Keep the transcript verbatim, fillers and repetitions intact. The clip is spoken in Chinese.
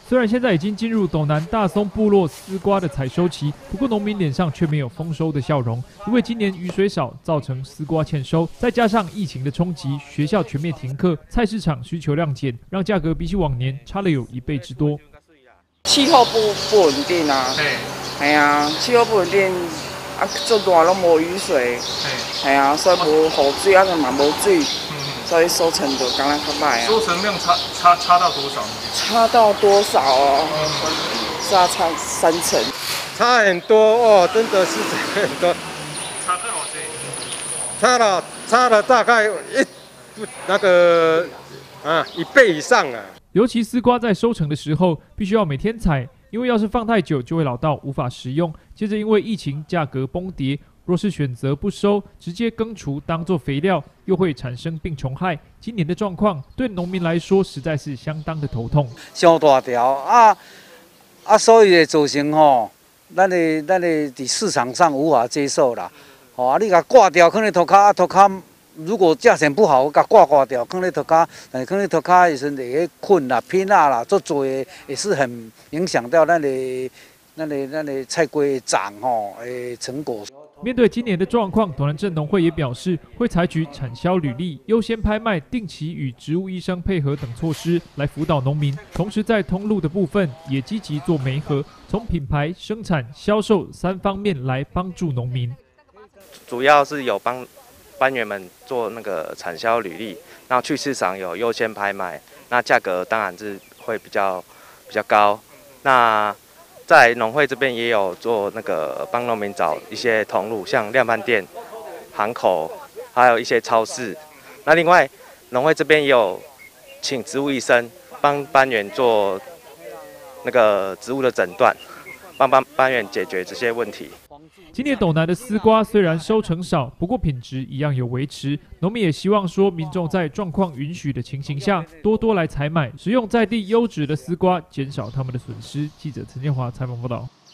虽然现在已经进入斗南大松部落丝瓜的采收期，不过农民脸上却没有丰收的笑容，因为今年雨水少，造成丝瓜欠收，再加上疫情的冲击，学校全面停课，菜市场需求量减，让价格比起往年差了有一倍之多。 气候不不稳定啊，哎呀，气候不稳定啊，做大拢无雨水，哎呀，所以无雨水啊，嘛无水。所以收成就刚刚较歹啊。 收成量差差差到多少？ 差到多少哦？差差三成。 差很多哦，真的是差很多。 差多少？ 差了差了大概一那个啊一倍以上啊。 尤其丝瓜在收成的时候，必须要每天采，因为要是放太久就会老到无法食用。接着因为疫情价格崩跌。若是选择不收，直接耕除当作肥料，又会产生病虫害。今年的状况对农民来说实在是相当的头痛。 上大条啊啊，所以会造成吼，咱的咱的伫市场上无法接受啦。哦，啊，你甲挂掉，放咧涂骹，啊涂骹如果价钱不好，甲挂挂掉，放咧涂骹，但放咧涂骹的时阵会困啦、偏啊啦，做做的也是很影响到咱的咱的咱的菜瓜长吼的成果。 面对今年的状况，斗南镇农会也表示，会采取产销履历、优先拍卖、定期与植物医生配合等措施来辅导农民。同时，在通路的部分也积极做媒合，从品牌、生产、销售三方面来帮助农民。 主要是有帮班员们做那个产销履历，然后去市场有优先拍卖，那价格当然是会比较比较高。那在农会这边也有做那个帮农民找一些通路，像量贩店、行口，还有一些超市。那另外，农会这边也有请植物医生帮班员做那个植物的诊断，帮帮班员解决这些问题。 今年斗南的丝瓜虽然收成少，不过品质一样有维持。农民也希望说，民众在状况允许的情形下，多多来采买，食用在地优质的丝瓜，减少他们的损失。记者陈建华采访报道。